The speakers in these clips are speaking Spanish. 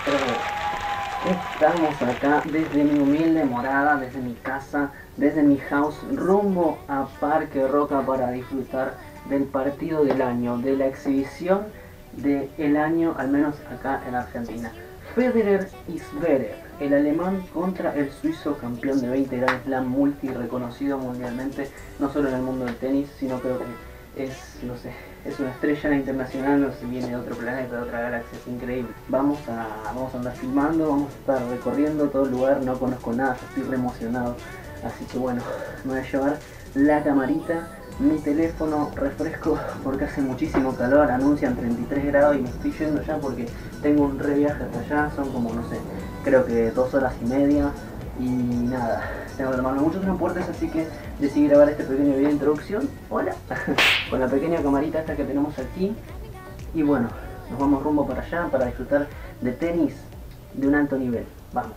Estamos acá desde mi humilde morada, desde mi casa, desde mi house, rumbo a Parque Roca para disfrutar del partido del año, de la exhibición del año, al menos acá en Argentina. Federer y Zverev, el alemán contra el suizo campeón de 20 Grand Slam, multi reconocido mundialmente, no solo en el mundo del tenis, sino creo que es, no sé, es una estrella internacional, no sé, viene de otro planeta, de otra galaxia, es increíble. Vamos a andar filmando, vamos a estar recorriendo todo el lugar, no conozco nada, estoy re emocionado. Así que bueno, me voy a llevar la camarita, mi teléfono, refresco porque hace muchísimo calor, anuncian 33 grados y me estoy yendo ya porque tengo un re viaje hasta allá, son como, no sé, creo que 2 horas y media y nada, tengo que tomarme muchos transportes, así que decidí grabar este pequeño video de introducción, hola, con la pequeña camarita esta que tenemos aquí y bueno, nos vamos rumbo para allá para disfrutar de tenis de un alto nivel, vamos.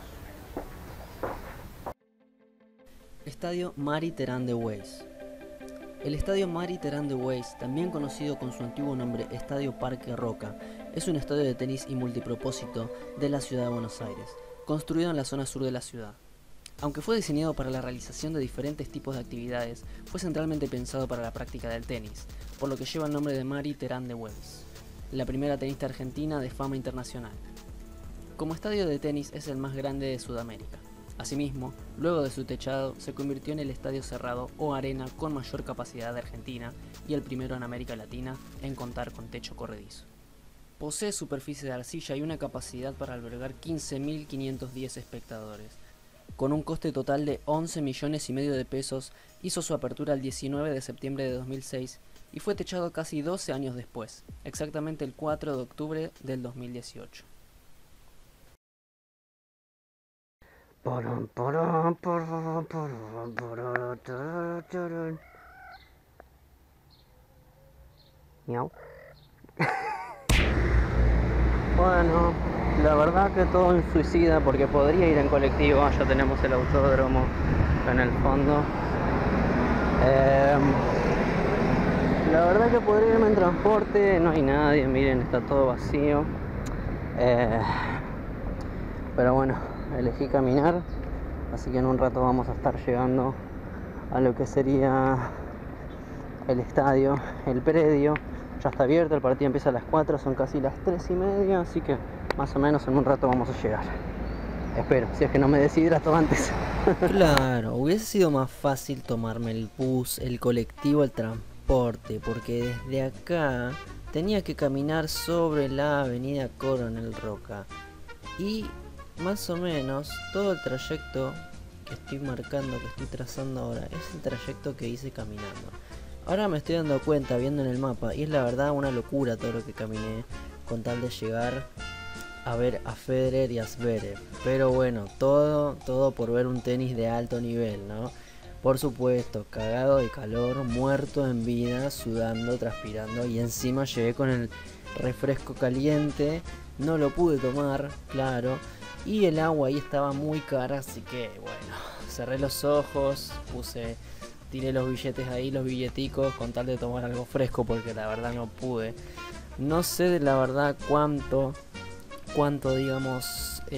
Estadio Marie-Terán de Weiss. El Estadio Marie-Terán de Weiss, también conocido con su antiguo nombre Estadio Parque Roca, es un estadio de tenis y multipropósito de la ciudad de Buenos Aires, construido en la zona sur de la ciudad. Aunque fue diseñado para la realización de diferentes tipos de actividades, fue centralmente pensado para la práctica del tenis, por lo que lleva el nombre de Marie-Terán de Weiss, la primera tenista argentina de fama internacional. Como estadio de tenis es el más grande de Sudamérica. Asimismo, luego de su techado, se convirtió en el estadio cerrado o arena con mayor capacidad de Argentina y el primero en América Latina en contar con techo corredizo. Posee superficie de arcilla y una capacidad para albergar 15.510 espectadores. Con un coste total de 11 millones y medio de pesos, hizo su apertura el 19 de septiembre de 2006 y fue techado casi 12 años después, exactamente el 4 de octubre del 2018. Miau. Bueno, la verdad que todo en suicida porque podría ir en colectivo, ya tenemos el autódromo en el fondo. La verdad que podría irme en transporte, no hay nadie, miren, está todo vacío. Pero bueno, elegí caminar, así que en un rato vamos a estar llegando a lo que sería el estadio, el predio. Ya está abierto, el partido empieza a las 4, son casi las 3:30, así que más o menos en un rato vamos a llegar. Espero, si es que no me deshidrato antes. Claro, hubiese sido más fácil tomarme el bus, el colectivo, el transporte, porque desde acá tenía que caminar sobre la avenida Coronel Roca. Y más o menos todo el trayecto que estoy marcando, que estoy trazando ahora, es el trayecto que hice caminando. Ahora me estoy dando cuenta viendo en el mapa y es la verdad una locura todo lo que caminé con tal de llegar a ver a Federer y a Zverev. Pero bueno, todo por ver un tenis de alto nivel, ¿no? Por supuesto, cagado de calor, muerto en vida, sudando, transpirando y encima llegué con el refresco caliente, no lo pude tomar, claro, y el agua ahí estaba muy cara, así que bueno, cerré los ojos, tiré los billetes ahí, los billeticos, con tal de tomar algo fresco porque la verdad no pude. No sé de la verdad cuánto digamos,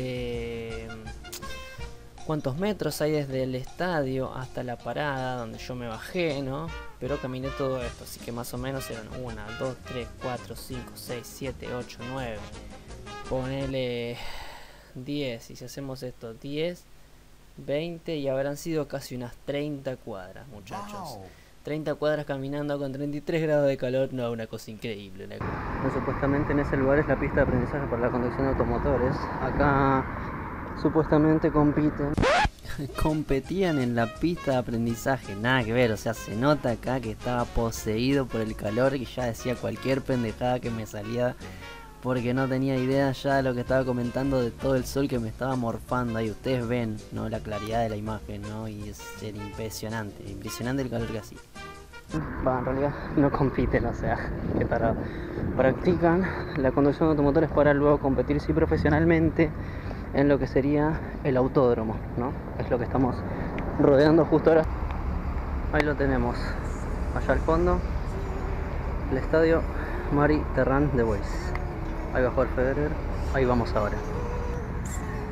cuántos metros hay desde el estadio hasta la parada donde yo me bajé, ¿no? Pero caminé todo esto, así que más o menos eran 1, 2, 3, 4, 5, 6, 7, 8, 9. Ponele 10, y si hacemos esto, 10, 20 y habrán sido casi unas 30 cuadras, muchachos. Wow. 30 cuadras caminando con 33 grados de calor, no, una cosa increíble. Supuestamente en ese lugar es la pista de aprendizaje para la conducción de automotores. Acá supuestamente competían en la pista de aprendizaje, nada que ver, o sea, se nota acá que estaba poseído por el calor y ya decía cualquier pendejada que me salía porque no tenía idea ya de lo que estaba comentando, de todo el sol que me estaba morfando ahí. Ustedes ven, ¿no?, la claridad de la imagen, ¿no? Y es impresionante el calor que hacía. Va, en realidad no compiten, o sea, qué tarado. Practican la conducción de automotores para luego competir sí profesionalmente en lo que sería el autódromo, ¿no? Es lo que estamos rodeando justo ahora. Ahí lo tenemos, allá al fondo, el estadio Marie-Terán de Weiss. Ahí bajó el Federer, ahí vamos ahora.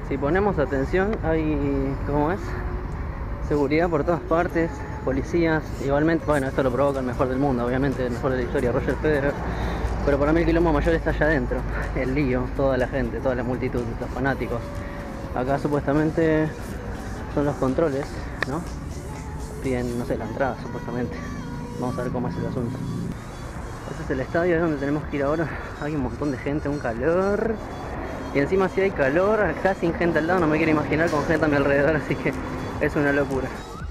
Si ponemos atención, hay, ¿cómo es? Seguridad por todas partes, policías. Igualmente, bueno, esto lo provoca el mejor del mundo, obviamente, el mejor de la historia, Roger Federer. Pero para mí el quilombo mayor está allá adentro, el lío, toda la gente, toda la multitud, los fanáticos. Acá supuestamente son los controles, ¿no? Piden, no sé, la entrada supuestamente. Vamos a ver cómo es el asunto. Este es el estadio, es donde tenemos que ir ahora. Hay un montón de gente, un calor. Y encima si hay calor, acá sin gente al lado, no me quiero imaginar con gente a mi alrededor, así que es una locura.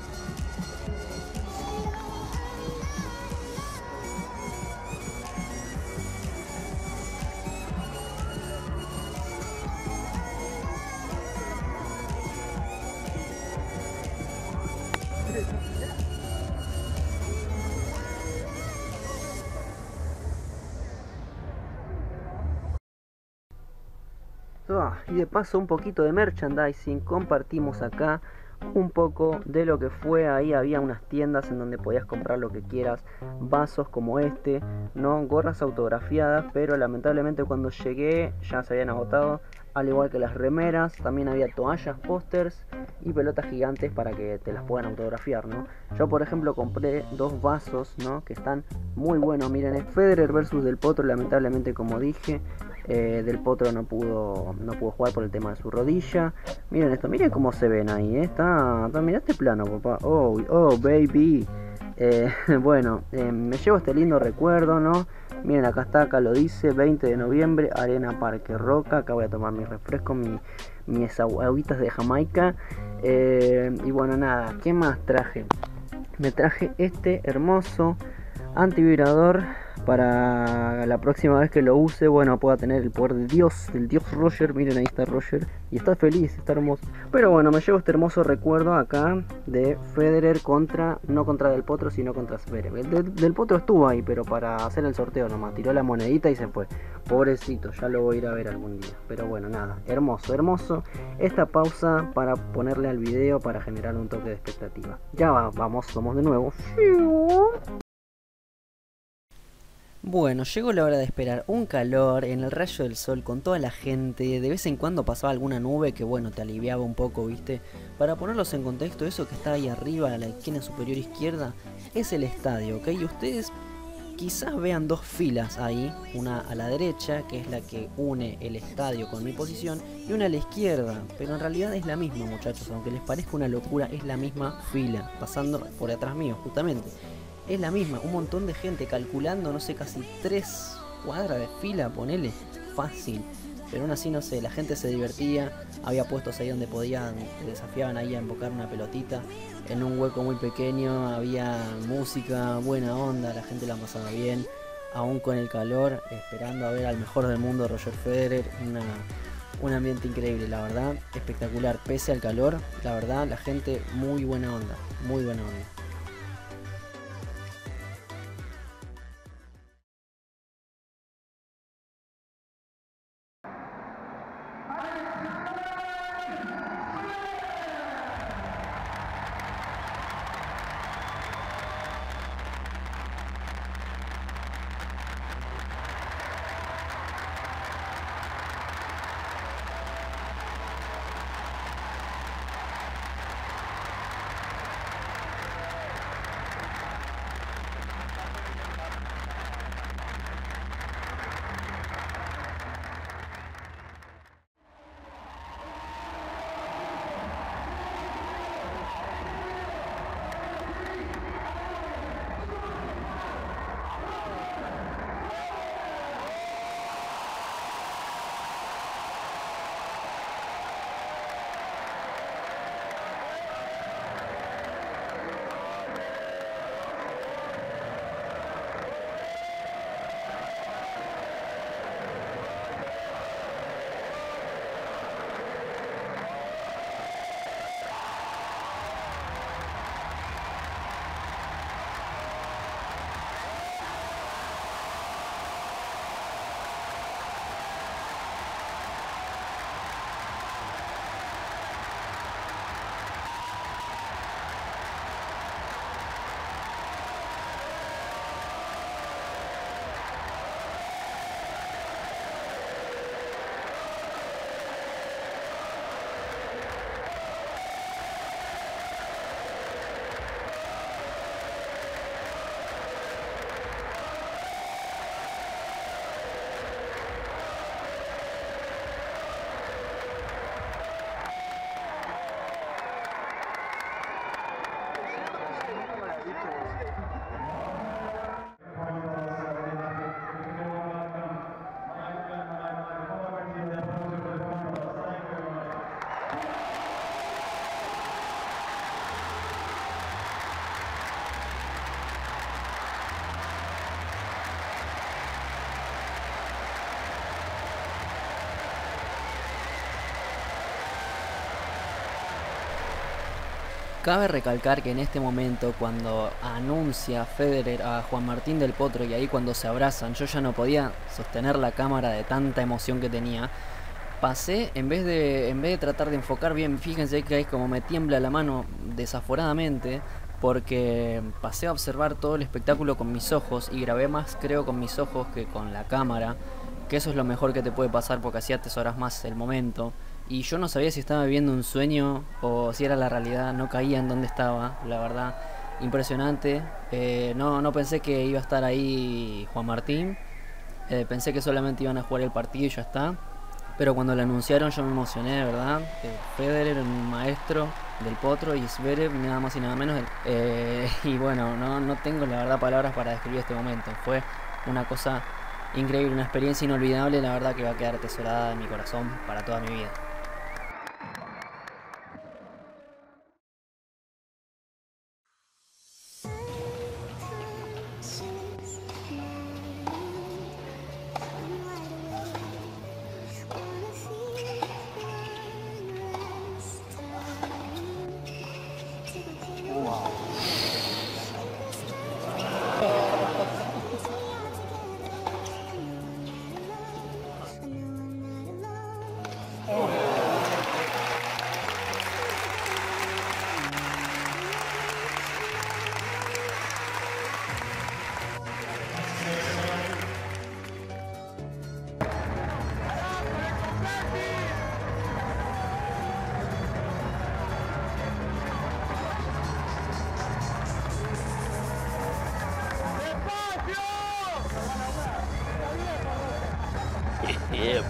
Y de paso un poquito de merchandising, compartimos acá un poco de lo que fue. Ahí había unas tiendas en donde podías comprar lo que quieras, vasos como este, no, gorras autografiadas, pero lamentablemente cuando llegué ya se habían agotado, al igual que las remeras. También había toallas, pósters y pelotas gigantes para que te las puedan autografiar, ¿no? Yo por ejemplo compré 2 vasos, ¿no? Que están muy buenos. Miren, es Federer versus Del Potro. Lamentablemente, como dije, Del Potro no pudo jugar por el tema de su rodilla. Miren esto, miren cómo se ven ahí, ¿eh? Mirá este plano, papá. Oh, baby. Bueno, me llevo este lindo recuerdo, ¿no? Miren, acá está, acá lo dice, 20 de noviembre, Arena Parque Roca. Acá voy a tomar mi refresco, mis aguitas de Jamaica. Y bueno, nada, ¿qué más traje? Me traje este hermoso antivibrador para la próxima vez que lo use, bueno, pueda tener el poder del dios Roger. Miren, ahí está Roger y está feliz, está hermoso. Pero bueno, me llevo este hermoso recuerdo acá de Federer no contra Del Potro, sino contra Zverev. Del Potro estuvo ahí, pero para hacer el sorteo nomás, tiró la monedita y se fue. Pobrecito, ya lo voy a ir a ver algún día. Pero bueno, nada, hermoso esta pausa para ponerle al video, para generar un toque de expectativa. Ya vamos de nuevo. Bueno, llegó la hora de esperar. Un calor en el rayo del sol con toda la gente. De vez en cuando pasaba alguna nube que bueno, te aliviaba un poco, ¿viste? Para ponerlos en contexto, eso que está ahí arriba, a la esquina superior izquierda, es el estadio, ¿ok? Y ustedes quizás vean 2 filas ahí, una a la derecha, que es la que une el estadio con mi posición, y una a la izquierda, pero en realidad es la misma, muchachos, aunque les parezca una locura, es la misma fila, pasando por atrás mío, justamente. Es la misma, un montón de gente calculando, no sé, casi 3 cuadras de fila, ponele, fácil. Pero aún así, no sé, la gente se divertía, había puestos ahí donde podían, te desafiaban ahí a embocar una pelotita, en un hueco muy pequeño, había música, buena onda, la gente la pasaba bien, aún con el calor, esperando a ver al mejor del mundo, Roger Federer, un ambiente increíble, la verdad, espectacular, pese al calor, la verdad, la gente muy buena onda, muy buena onda. Cabe recalcar que en este momento, cuando anuncia Federer a Juan Martín del Potro y ahí cuando se abrazan, yo ya no podía sostener la cámara de tanta emoción que tenía. Pasé, en vez de tratar de enfocar bien, fíjense que es como me tiembla la mano desaforadamente, porque pasé a observar todo el espectáculo con mis ojos y grabé más, creo, con mis ojos que con la cámara, que eso es lo mejor que te puede pasar porque así atesoras más el momento. Y yo no sabía si estaba viviendo un sueño o si era la realidad, no caía en dónde estaba, la verdad, impresionante. No pensé que iba a estar ahí Juan Martín, pensé que solamente iban a jugar el partido y ya está. Pero cuando lo anunciaron yo me emocioné, de verdad. Federer, un maestro del potro, y Zverev, nada más y nada menos. Y bueno, no tengo la verdad palabras para describir este momento. Fue una cosa increíble, una experiencia inolvidable, la verdad que va a quedar atesorada en mi corazón para toda mi vida. Yeah.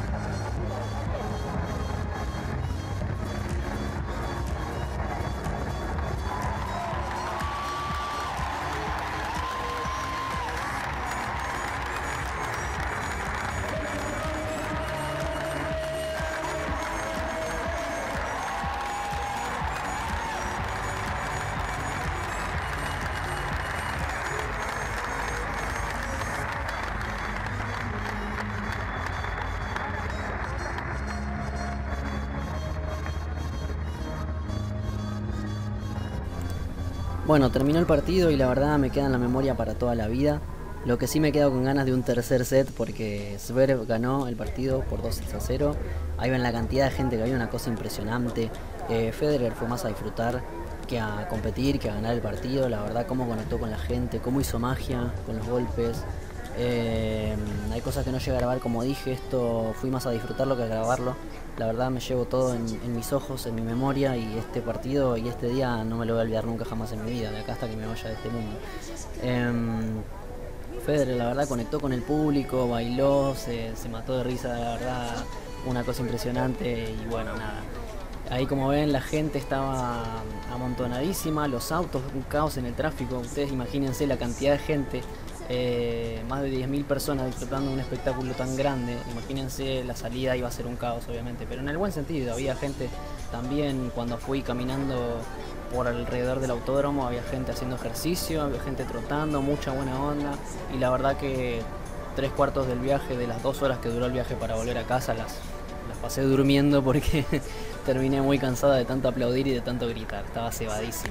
Bueno, terminó el partido y la verdad me queda en la memoria para toda la vida. Lo que sí me quedo con ganas de un tercer set porque Zverev ganó el partido por 2-0. Ahí ven la cantidad de gente que había, una cosa impresionante. Federer fue más a disfrutar que a competir, que a ganar el partido. La verdad, cómo conectó con la gente, cómo hizo magia con los golpes. Hay cosas que no llegué a grabar, como dije, esto fui más a disfrutarlo que a grabarlo. La verdad me llevo todo en mis ojos, en mi memoria, y este partido y este día no me lo voy a olvidar nunca jamás en mi vida, de acá hasta que me vaya de este mundo. Federer la verdad conectó con el público, bailó, se mató de risa, la verdad, una cosa impresionante. Y bueno, nada, ahí como ven la gente estaba amontonadísima, los autos, un caos en el tráfico. Ustedes imagínense la cantidad de gente, más de 10.000 personas disfrutando de un espectáculo tan grande. Imagínense, la salida iba a ser un caos obviamente, pero en el buen sentido. Había gente también cuando fui caminando por alrededor del autódromo, había gente haciendo ejercicio, había gente trotando, mucha buena onda. Y la verdad que 3/4 del viaje, de las 2 horas que duró el viaje para volver a casa, las pasé durmiendo porque terminé muy cansada de tanto aplaudir y de tanto gritar, estaba cebadísimo.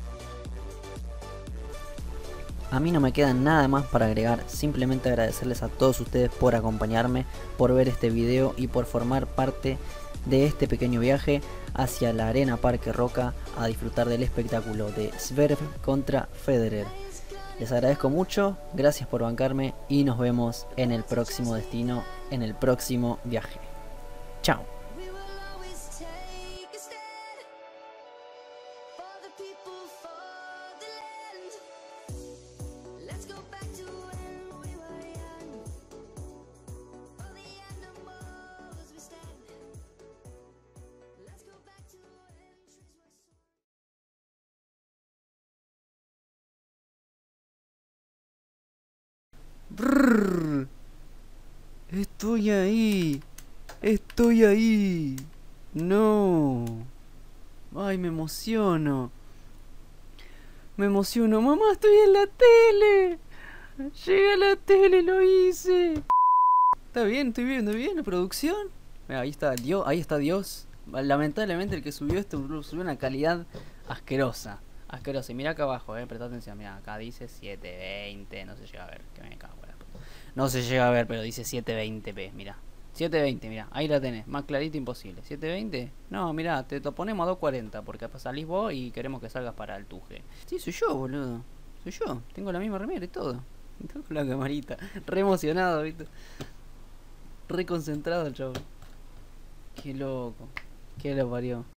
A mí no me queda nada más para agregar, simplemente agradecerles a todos ustedes por acompañarme, por ver este video y por formar parte de este pequeño viaje hacia la Arena Parque Roca a disfrutar del espectáculo de Zverev contra Federer. Les agradezco mucho, gracias por bancarme y nos vemos en el próximo destino, en el próximo viaje. Chao. Brrr. Estoy ahí. Estoy ahí. No. Ay, me emociono. Me emociono. Mamá, estoy en la tele. Llegué a la tele, lo hice. Está bien, estoy viendo bien la producción. Mira, ahí está Dios, ahí está Dios. Lamentablemente el que subió esto subió una calidad Asquerosa. Asquerosa. Y mira acá abajo, presta atención. Mira, acá dice 720. No se llega a ver. Que me cago en la puta. No se llega a ver, pero dice 720p. Mira. 720, mira. Ahí la tenés. Más clarito imposible. 720. No, mira, te lo ponemos a 240. Porque salís vos y queremos que salgas para el tuje. Sí, soy yo, boludo. Soy yo. Tengo la misma remera y todo. Tengo la camarita. Re emocionado, ¿viste? Re concentrado el chavo. Qué loco. Qué lo parió.